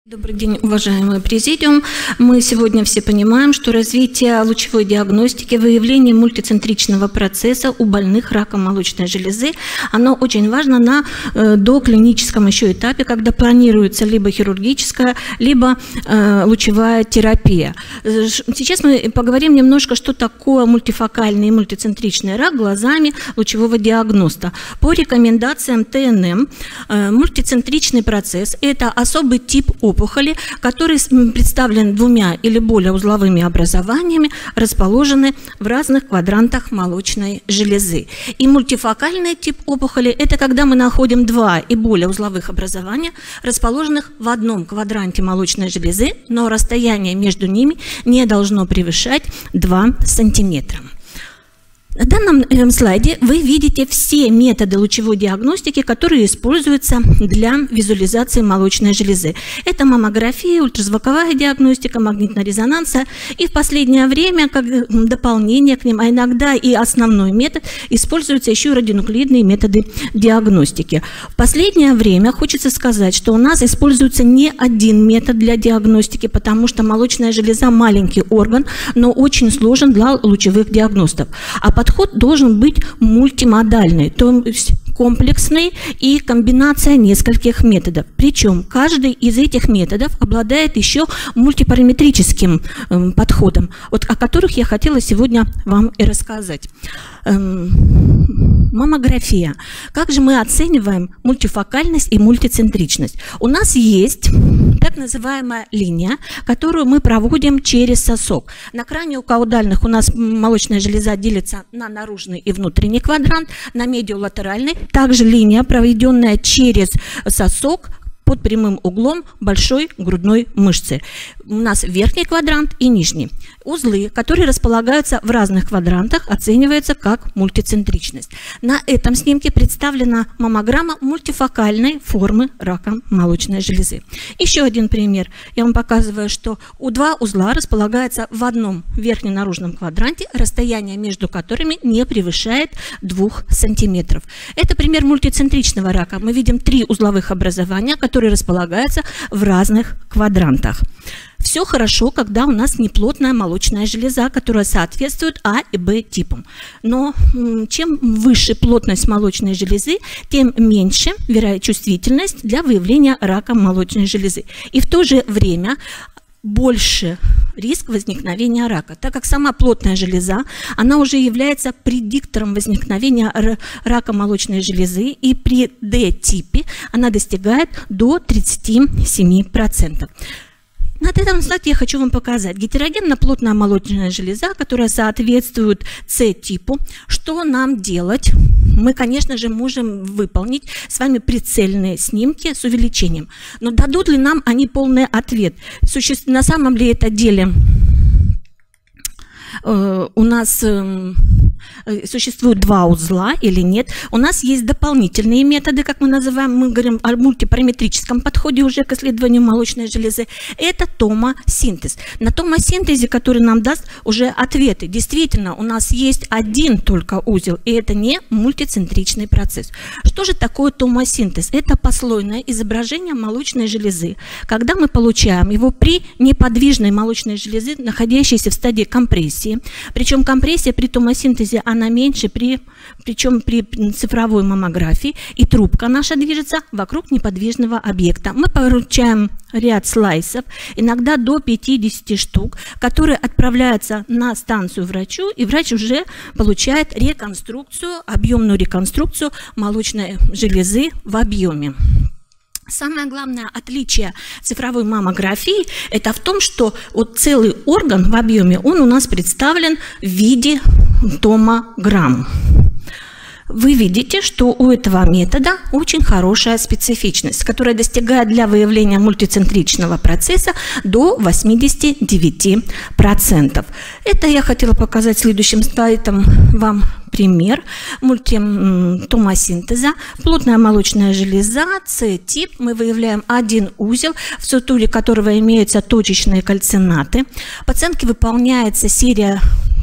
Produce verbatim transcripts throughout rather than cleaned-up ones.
Добрый день, уважаемый президиум. Мы сегодня все понимаем, что развитие лучевой диагностики, выявление мультицентричного процесса у больных раком молочной железы, оно очень важно на э, доклиническом еще этапе, когда планируется либо хирургическая, либо э, лучевая терапия. Сейчас мы поговорим немножко, что такое мультифокальный и мультицентричный рак глазами лучевого диагноста. По рекомендациям Т Н М, э, мультицентричный процесс – это особый тип опухоли, опухоли, который представлен двумя или более узловыми образованиями, расположены в разных квадрантах молочной железы. И мультифокальный тип опухоли – это когда мы находим два и более узловых образования, расположенных в одном квадранте молочной железы, но расстояние между ними не должно превышать два сантиметра. На данном слайде вы видите все методы лучевой диагностики, которые используются для визуализации молочной железы. Это маммография, ультразвуковая диагностика, магнитная резонанса. И в последнее время, как дополнение к ним, а иногда и основной метод, используются еще и радионуклидные методы диагностики. В последнее время хочется сказать, что у нас используется не один метод для диагностики, потому что молочная железа маленький орган, но очень сложен для лучевых диагностов. А подход должен быть мультимодальный, то есть комплексный и комбинация нескольких методов. Причем каждый из этих методов обладает еще мультипараметрическим э, подходом, вот, о которых я хотела сегодня вам и рассказать. Эм, маммография. Как же мы оцениваем мультифокальность и мультицентричность? У нас есть так называемая линия, которую мы проводим через сосок. На краниокаудальных у нас молочная железа делится на наружный и внутренний квадрант, на медиолатеральный также линия, проведенная через сосок под прямым углом большой грудной мышцы. У нас верхний квадрант и нижний. Узлы, которые располагаются в разных квадрантах, оцениваются как мультицентричность. На этом снимке представлена маммограмма мультифокальной формы рака молочной железы. Еще один пример. Я вам показываю, что у два узла располагаются в одном верхнем наружном квадранте, расстояние между которыми не превышает двух сантиметров. Это пример мультицентричного рака. Мы видим три узловых образования, которые которые располагаются в разных квадрантах. Все хорошо, когда у нас неплотная молочная железа, которая соответствует А и Б типам. Но чем выше плотность молочной железы, тем меньше чувствительность для выявления рака молочной железы. И в то же время больше риск возникновения рака, так как сама плотная железа, она уже является предиктором возникновения рака молочной железы, и при Д-типе она достигает до тридцати семи процентов. На этом слайде я хочу вам показать гетерогенно-плотная молочная железа, которая соответствует С-типу. Что нам делать? Мы, конечно же, можем выполнить с вами прицельные снимки с увеличением. Но дадут ли нам они полный ответ? Суще... На самом ли это деле э, у нас... Э, существует два узла или нет. У нас есть дополнительные методы, как мы называем, мы говорим о мультипараметрическом подходе уже к исследованию молочной железы. Это томосинтез. На томосинтезе, который нам даст уже ответы. Действительно, у нас есть один только узел, и это не мультицентричный процесс. Что же такое томосинтез? Это послойное изображение молочной железы. Когда мы получаем его при неподвижной молочной железе, находящейся в стадии компрессии, причем компрессия при томосинтезе она меньше, при, причем при цифровой маммографии, и трубка наша движется вокруг неподвижного объекта. Мы получаем ряд слайсов, иногда до пятидесяти штук, которые отправляются на станцию врачу, и врач уже получает реконструкцию, объемную реконструкцию молочной железы в объеме. Самое главное отличие цифровой маммографии – это в том, что вот целый орган в объеме, он у нас представлен в виде томограмм. Вы видите, что у этого метода очень хорошая специфичность, которая достигает для выявления мультицентричного процесса до восьмидесяти девяти процентов. Это я хотела показать следующим слайдом вам пример мультитомосинтеза. Плотная молочная железа, С-тип. Мы выявляем один узел, в структуре которого имеются точечные кальцинаты. Пациентке выполняется серия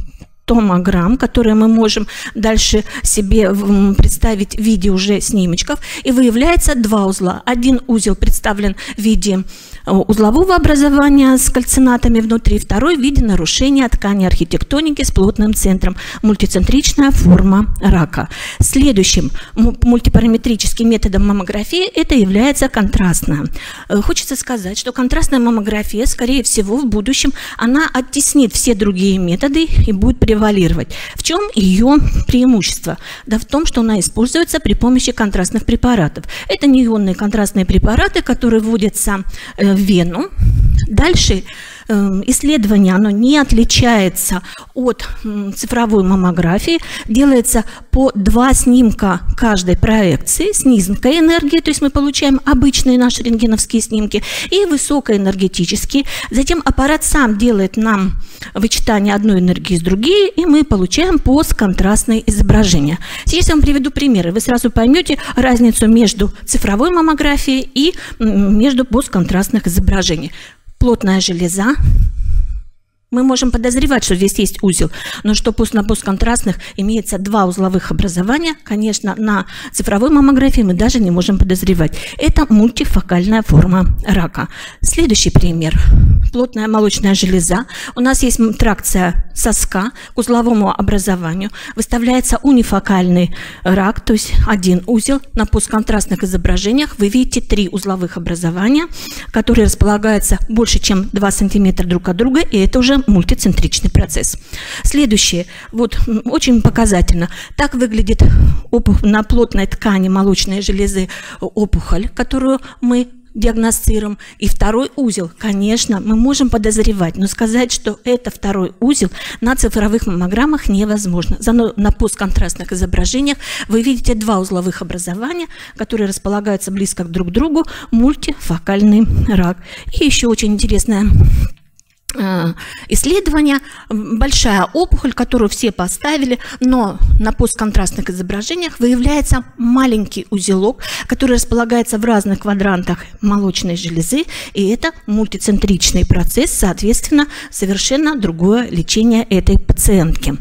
томограмм, которые мы можем дальше себе представить в виде уже снимочков, и выявляется два узла. Один узел представлен в виде узлового образования с кальцинатами внутри, второй в виде нарушения ткани архитектоники с плотным центром, мультицентричная форма рака. Следующим мультипараметрическим методом маммографии это является контрастная. Хочется сказать, что контрастная маммография, скорее всего, в будущем она оттеснит все другие методы и будет превалировать. В чем ее преимущество? Да в том, что она используется при помощи контрастных препаратов. Это неионные контрастные препараты, которые вводятся в вену. Дальше исследование, оно не отличается от цифровой маммографии, делается по два снимка каждой проекции с низкой энергией, то есть мы получаем обычные наши рентгеновские снимки, и высокоэнергетические. Затем аппарат сам делает нам вычитание одной энергии с другой, и мы получаем постконтрастные изображения. Сейчас я вам приведу примеры, вы сразу поймете разницу между цифровой маммографией и между постконтрастных изображений. Плотная железа. Мы можем подозревать, что здесь есть узел, но что на постконтрастных имеется два узловых образования, конечно, на цифровой маммографии мы даже не можем подозревать. Это мультифокальная форма рака. Следующий пример. Плотная молочная железа. У нас есть тракция соска к узловому образованию. Выставляется унифокальный рак, то есть один узел. На постконтрастных изображениях вы видите три узловых образования, которые располагаются больше, чем два сантиметра друг от друга, и это уже мультицентричный процесс. Следующее, вот очень показательно. Так выглядит на плотной ткани молочной железы опухоль, которую мы диагностируем. И второй узел, конечно, мы можем подозревать, но сказать, что это второй узел на цифровых маммограммах невозможно. Зато на постконтрастных изображениях вы видите два узловых образования, которые располагаются близко друг к другу, мультифокальный рак. И еще очень интересная исследование, большая опухоль, которую все поставили, но на постконтрастных изображениях выявляется маленький узелок, который располагается в разных квадрантах молочной железы, и это мультицентричный процесс, соответственно, совершенно другое лечение этой пациентки.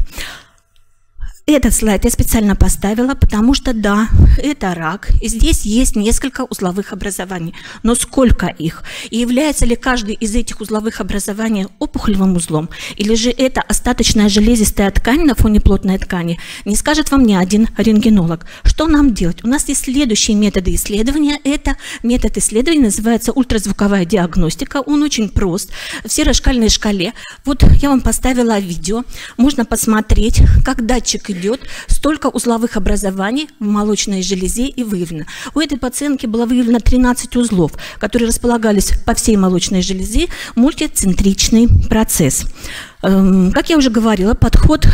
Этот слайд я специально поставила, потому что, да, это рак, и здесь есть несколько узловых образований. Но сколько их? И является ли каждый из этих узловых образований опухолевым узлом? Или же это остаточная железистая ткань на фоне плотной ткани? Не скажет вам ни один рентгенолог. Что нам делать? У нас есть следующие методы исследования. Это метод исследования, называется ультразвуковая диагностика. Он очень прост. В серошкальной шкале. Вот я вам поставила видео. Можно посмотреть, как датчик идет, столько узловых образований в молочной железе и выявлено. У этой пациентки было выявлено тринадцать узлов, которые располагались по всей молочной железе, мультицентричный процесс. Как я уже говорила, подход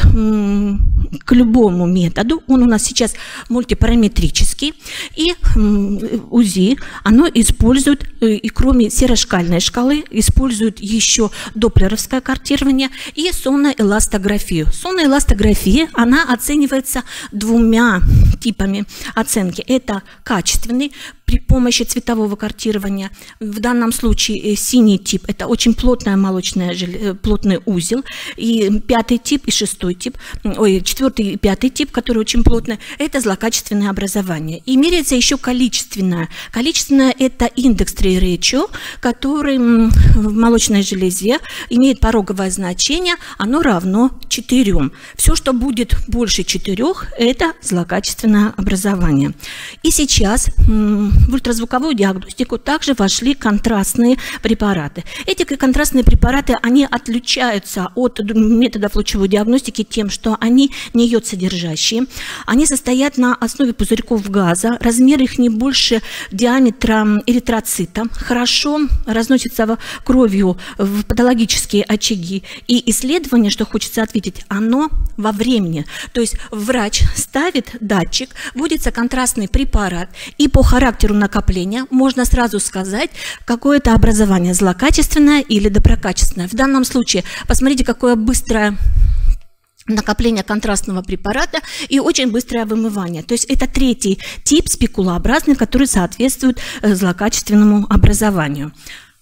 к любому методу, он у нас сейчас мультипараметрический, и УЗИ, оно использует, и кроме серошкальной шкалы, использует еще доплеровское картирование и сонноэластографию. Сонноэластография, она оценивается двумя типами оценки. Это качественный, при помощи цветового картирования. В данном случае синий тип – это очень плотная молочная, плотный узел. И пятый тип, и шестой тип, ой, четвертый и пятый тип, который очень плотный, это злокачественное образование. И меряется еще количественное. Количественное – это индекс три-ретио, который в молочной железе имеет пороговое значение, оно равно четырем. Все, что будет больше четырех, это злокачественное образование. И сейчас в ультразвуковую диагностику также вошли контрастные препараты. Эти контрастные препараты, они отличаются от методов лучевой диагностики тем, что они не йод-содержащие, они состоят на основе пузырьков газа, размер их не больше диаметра эритроцита, хорошо разносятся кровью в патологические очаги. И исследование, что хочется ответить, оно во времени. То есть врач ставит датчик, вводится контрастный препарат, и по характеру накопления можно сразу сказать, какое это образование, злокачественное или доброкачественное. В данном случае посмотрите, какое быстрое накопление контрастного препарата и очень быстрое вымывание. То есть это третий тип спекулообразный, который соответствует злокачественному образованию.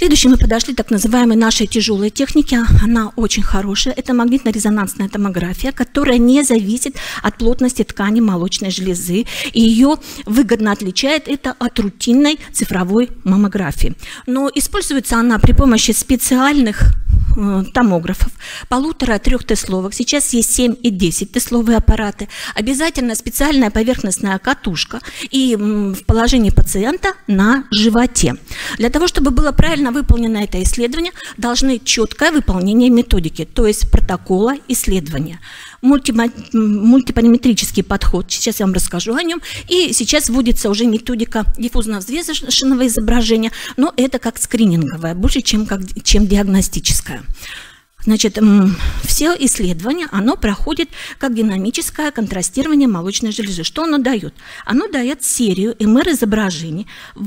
Следующее мы подошли к так называемой нашей тяжелой технике. Она очень хорошая. Это магнитно-резонансная томография, которая не зависит от плотности ткани молочной железы. И ее выгодно отличает это от рутинной цифровой маммографии. Но используется она при помощи специальных томографов, полутора-трехтесловых. Сейчас есть семь и десять тесловые аппараты. Обязательно специальная поверхностная катушка и в положении пациента на животе. Для того, чтобы было правильно выполнено это исследование, должны четкое выполнение методики, то есть протокола исследования. Мультипараметрический подход, сейчас я вам расскажу о нем, и сейчас вводится уже методика диффузно-взвешенного изображения, но это как скрининговая, больше, чем, как, чем диагностическая. Значит, все исследования, оно проходит как динамическое контрастирование молочной железы. Что оно дает? Оно дает серию эм эр изображений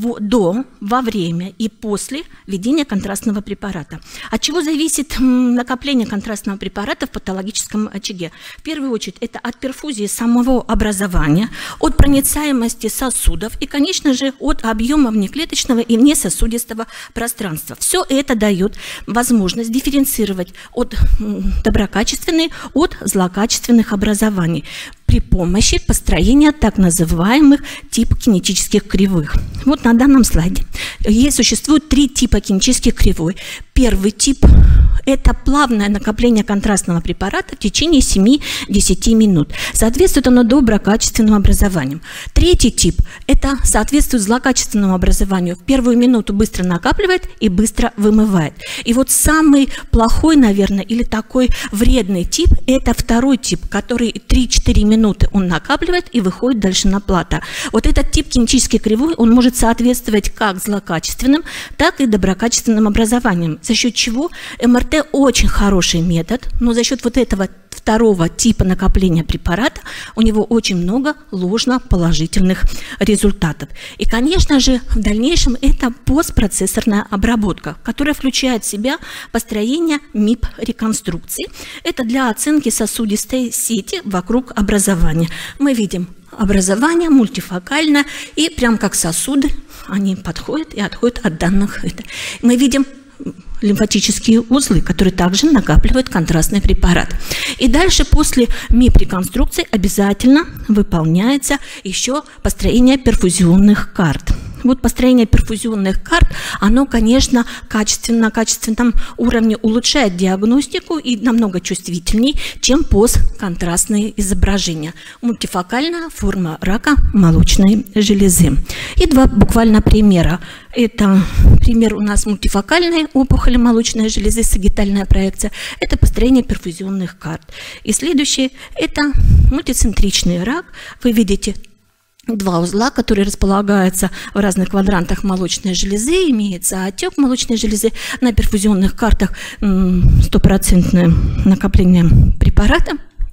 до, во время и после введения контрастного препарата. От чего зависит накопление контрастного препарата в патологическом очаге? В первую очередь, это от перфузии самого образования, от проницаемости сосудов и, конечно же, от объема внеклеточного и внесосудистого пространства. Все это дает возможность дифференцировать от доброкачественных от злокачественных образований при помощи построения так называемых типов кинетических кривых. Вот на данном слайде есть, существует три типа кинетических кривой. Первый тип – это плавное накопление контрастного препарата в течение семи-десяти минут. Соответствует оно доброкачественному образованию. Третий тип – это соответствует злокачественному образованию. В первую минуту быстро накапливает и быстро вымывает. И вот самый плохой, наверное, или такой вредный тип – это второй тип, который три-четыре минуты он накапливает и выходит дальше на плата. Вот этот тип кинетической кривой, он может соответствовать как злокачественным, так и доброкачественным образованиям, за счет чего эм эр тэ очень хороший метод, но за счет вот этого второго типа накопления препарата у него очень много ложноположительных результатов. И, конечно же, в дальнейшем это постпроцессорная обработка, которая включает в себя построение МИП-реконструкции. Это для оценки сосудистой сети вокруг образования. Мы видим образование мультифокальное, и прям как сосуды они подходят и отходят от данных. Мы видим лимфатические узлы, которые также накапливают контрастный препарат. И дальше после МИП-реконструкции обязательно выполняется еще построение перфузионных карт. Вот построение перфузионных карт, оно, конечно, качественно, на качественном уровне улучшает диагностику и намного чувствительней, чем постконтрастные изображения. Мультифокальная форма рака молочной железы. И два буквально примера. Это пример у нас мультифокальной опухоли молочной железы, сагитальная проекция. Это построение перфузионных карт. И следующее – это мультицентричный рак. Вы видите два узла, которые располагаются в разных квадрантах молочной железы, имеется отек молочной железы, на перфузионных картах стопроцентное накопление препарата.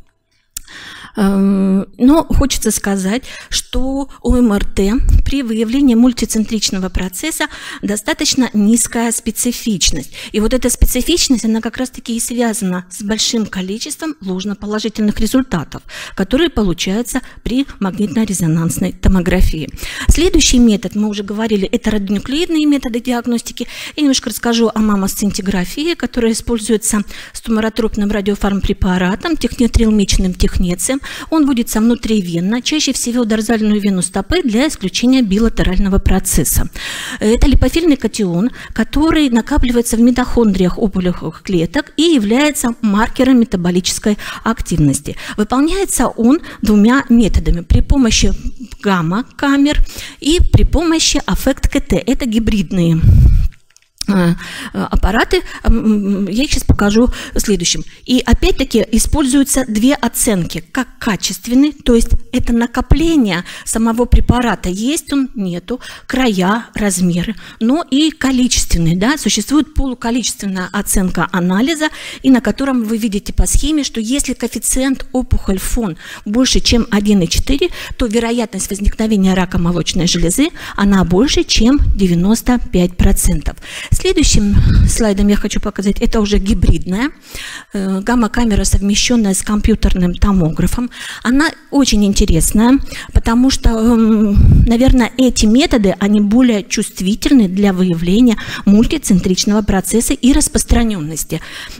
Но хочется сказать, что у эм эр тэ при выявлении мультицентричного процесса достаточно низкая специфичность. И вот эта специфичность, она как раз-таки и связана с большим количеством ложноположительных результатов, которые получаются при магнитно-резонансной томографии. Следующий метод, мы уже говорили, это радионуклеидные методы диагностики. Я немножко расскажу о маммосцинтиграфии, которая используется с туморотропным радиофармпрепаратом, технетрилмичным технецием. Он вводится внутривенно, чаще всего в дорзальную вену стопы для исключения билатерального процесса. Это липофильный катион, который накапливается в митохондриях опухолевых клеток и является маркером метаболической активности. Выполняется он двумя методами: при помощи гамма-камер и при помощи аффект-КТ. Это гибридные аппараты, я их сейчас покажу следующим. И опять-таки используются две оценки, как качественный, то есть это накопление самого препарата, есть он, нету, края, размеры, но и количественный, да, существует полуколичественная оценка анализа, и на котором вы видите по схеме, что если коэффициент опухоль-фон больше, чем один и четыре, то вероятность возникновения рака молочной железы, она больше, чем девяносто пять процентов. Следующим слайдом я хочу показать, это уже гибридная гамма-камера, совмещенная с компьютерным томографом. Она очень интересная, потому что, наверное, эти методы, они более чувствительны для выявления мультицентричного процесса и распространенности.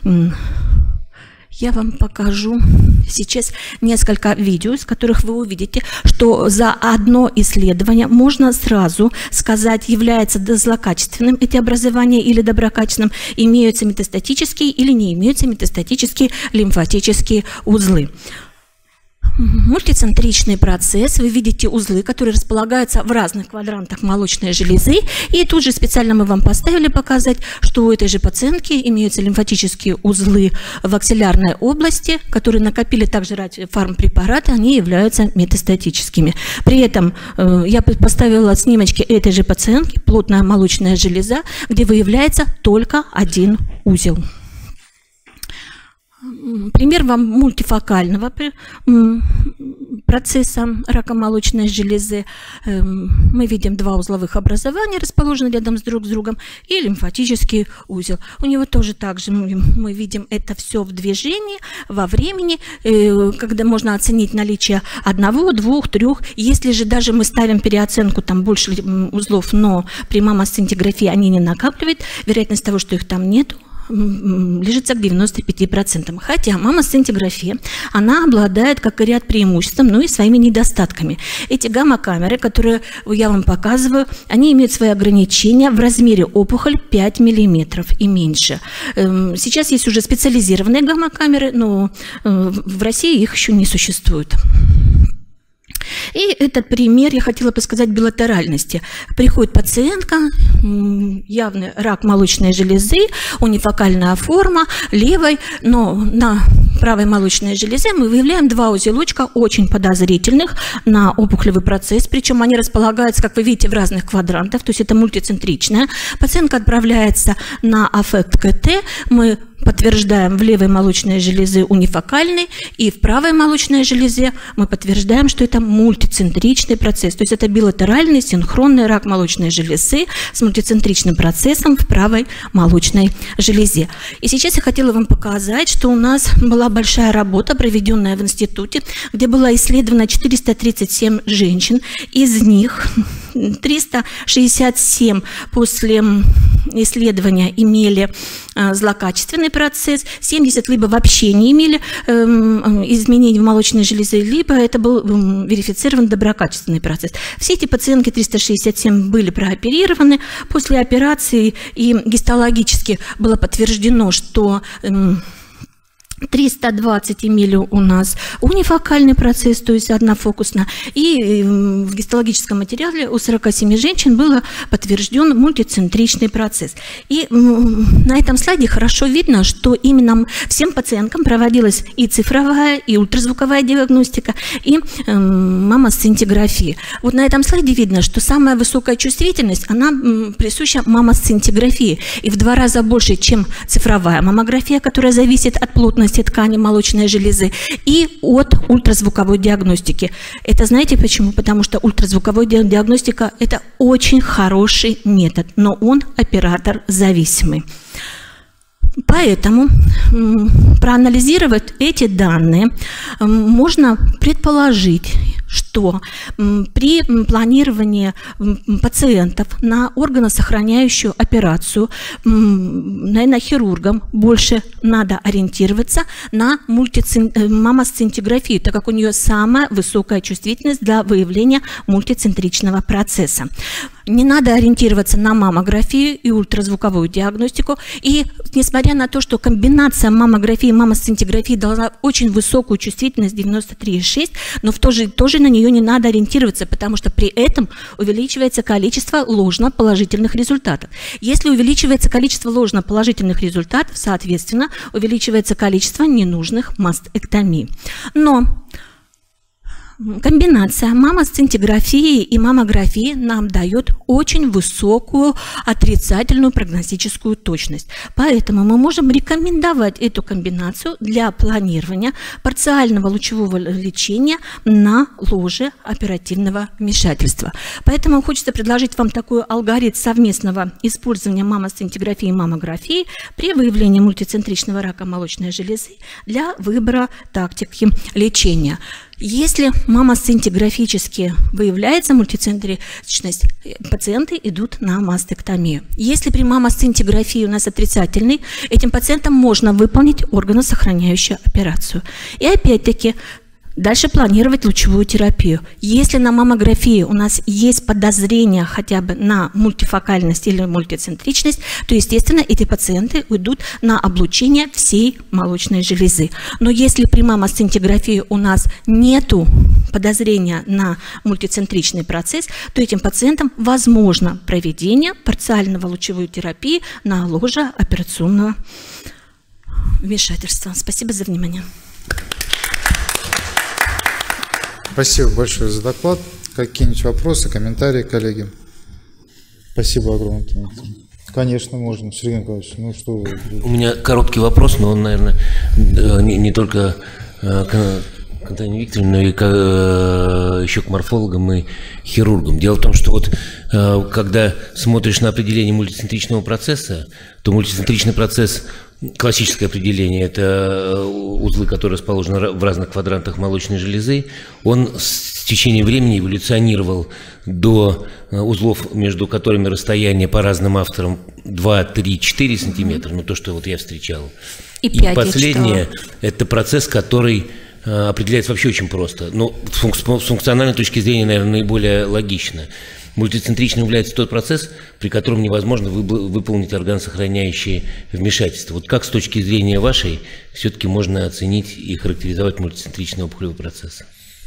Я вам покажу сейчас несколько видео, из которых вы увидите, что за одно исследование можно сразу сказать, является злокачественным эти образования или доброкачественным, имеются метастатические или не имеются метастатические лимфатические узлы. Мультицентричный процесс, вы видите узлы, которые располагаются в разных квадрантах молочной железы, и тут же специально мы вам поставили показать, что у этой же пациентки имеются лимфатические узлы в аксиллярной области, которые накопили также фармпрепараты, они являются метастатическими. При этом э, я поставила снимочки этой же пациентки, плотная молочная железа, где выявляется только один узел. Пример вам мультифокального процесса рака молочной железы. Мы видим два узловых образования, расположенные рядом с друг с другом, и лимфатический узел. У него тоже также мы видим это все в движении, во времени, когда можно оценить наличие одного, двух, трех. Если же даже мы ставим переоценку, там больше узлов, но при маммосцинтиграфии они не накапливают, вероятность того, что их там нету, лежится к девяноста пяти процентам. Хотя маммосцинтиграфия, она обладает как и ряд преимуществ, но и своими недостатками. Эти гамма-камеры, которые я вам показываю, они имеют свои ограничения в размере опухоль пять миллиметров и меньше. Сейчас есть уже специализированные гамма-камеры, но в России их еще не существует. И этот пример я хотела бы сказать билатеральности. Приходит пациентка, явный рак молочной железы, унифокальная форма, левой, но на правой молочной железе мы выявляем два узелочка очень подозрительных на опухолевый процесс, причем они располагаются, как вы видите, в разных квадрантах, то есть это мультицентричная. Пациентка отправляется на аффект КТ, мы подтверждаем в левой молочной железе унифокальный, и в правой молочной железе мы подтверждаем, что это мультицентричный процесс. То есть это билатеральный синхронный рак молочной железы с мультицентричным процессом в правой молочной железе. И сейчас я хотела вам показать, что у нас была большая работа, проведенная в институте, где было исследовано четыреста тридцать семь женщин. Из них триста шестьдесят семь после исследования имели злокачественный процесс, семьдесят либо вообще не имели э, изменений в молочной железе, либо это был э, верифицирован доброкачественный процесс. Все эти пациентки триста шестьдесят семь были прооперированы. После операции и гистологически было подтверждено, что э, триста двадцать имели у нас унифокальный процесс, то есть однофокусно, и в гистологическом материале у сорока семи женщин было подтвержден мультицентричный процесс. И на этом слайде хорошо видно, что именно всем пациенткам проводилась и цифровая, и ультразвуковая диагностика, и э, маммосцинтиграфия. Вот на этом слайде видно, что самая высокая чувствительность, она присуща маммосцинтиграфии, и в два раза больше, чем цифровая маммография, которая зависит от плотности ткани молочной железы, и от ультразвуковой диагностики. Это знаете почему? Потому что ультразвуковая диагностика – это очень хороший метод, но он оператор зависимый. Поэтому, проанализировать эти данные, можно предположить, что при планировании пациентов на органосохраняющую операцию, наверное, хирургам больше надо ориентироваться на маммосцинтиграфию, так как у нее самая высокая чувствительность для выявления мультицентричного процесса. Не надо ориентироваться на маммографию и ультразвуковую диагностику. И несмотря на то, что комбинация маммографии и маммосцинтиграфии дала очень высокую чувствительность девяносто три и шесть, но в то же, тоже на нее не надо ориентироваться, потому что при этом увеличивается количество ложноположительных результатов. Если увеличивается количество ложноположительных результатов, соответственно, увеличивается количество ненужных мастэктомий. Но комбинация маммосцинтиграфии и маммографии нам дает очень высокую отрицательную прогностическую точность. Поэтому мы можем рекомендовать эту комбинацию для планирования парциального лучевого лечения на ложе оперативного вмешательства. Поэтому хочется предложить вам такой алгоритм совместного использования маммосцинтиграфии и маммографии при выявлении мультицентричного рака молочной железы для выбора тактики лечения. Если маммосцинтиграфически выявляется мультицентричность, пациенты идут на мастектомию. Если при маммосцинтиграфии у нас отрицательный, этим пациентам можно выполнить органосохраняющую операцию. И опять-таки, дальше планировать лучевую терапию. Если на маммографии у нас есть подозрение хотя бы на мультифокальность или мультицентричность, то, естественно, эти пациенты уйдут на облучение всей молочной железы. Но если при маммосцинтиграфии у нас нету подозрения на мультицентричный процесс, то этим пациентам возможно проведение парциального лучевой терапии на ложе операционного вмешательства. Спасибо за внимание. Спасибо большое за доклад. Какие-нибудь вопросы, комментарии, коллеги? Спасибо огромное. Конечно, можно. Сергей Николаевич, ну что вы... У меня короткий вопрос, но он, наверное, не, не только к Антоне Викторовне, но и к, еще к морфологам и хирургам. Дело в том, что вот когда смотришь на определение мультицентричного процесса, то мультицентричный процесс, классическое определение, это узлы, которые расположены в разных квадрантах молочной железы, он с течением времени эволюционировал до узлов, между которыми расстояние по разным авторам два, три, четыре сантиметра, ну то, что вот я встречал. И, и последнее, это процесс, который определяется вообще очень просто, но с функциональной точки зрения, наверное, наиболее логично. Мультицентричным является тот процесс, при котором невозможно выполнить органосохраняющие вмешательства. Вот как с точки зрения вашей все-таки можно оценить и характеризовать мультицентричный опухолевый процесс?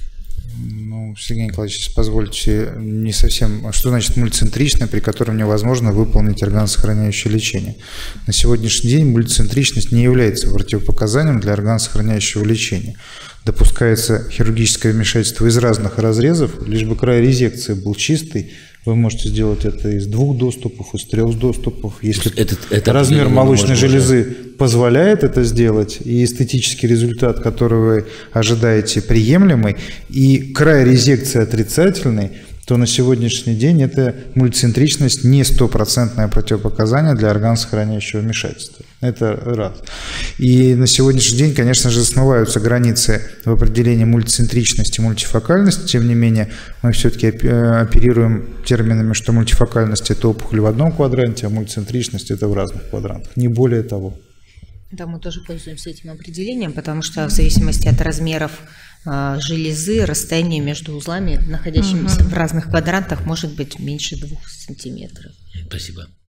Ну, Сергей Николаевич, если позволите, не совсем... Что значит мультицентричное, при котором невозможно выполнить органосохраняющее лечение? На сегодняшний день мультицентричность не является противопоказанием для органосохраняющего лечения. Допускается хирургическое вмешательство из разных разрезов, лишь бы край резекции был чистый. Вы можете сделать это из двух доступов, из трех доступов. Если это, это размер молочной железы уже позволяет это сделать, и эстетический результат, который вы ожидаете, приемлемый, и край резекции отрицательный, то на сегодняшний день это мультицентричность не стопроцентное противопоказание для органосохраняющего вмешательства. Это раз. И на сегодняшний день, конечно же, смываются границы в определении мультицентричности и мультифокальности. Тем не менее, мы все-таки оперируем терминами, что мультифокальность – это опухоль в одном квадранте, а мультицентричность – это в разных квадрантах. Не более того. Да, мы тоже пользуемся этим определением, потому что в зависимости от размеров э, железы, расстояние между узлами, находящимися угу. в разных квадрантах, может быть меньше двух сантиметров. Спасибо.